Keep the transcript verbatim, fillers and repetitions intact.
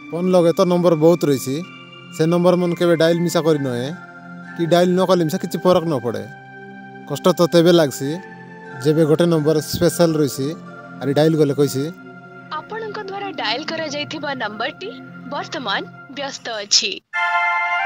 Phone लगे तो number बहुत रही से नंबर मन के डायल मिसा कर नए कि डायल न कले मिसा किसी फरक न पड़े कष्ट तो तेबे लगसी जेबे गोटे नंबर स्पेशल रही आर डायल गले कैसी आपणक द्वारा डायल करा जायथिबा नंबर टी वर्तमान व्यस्त अछि।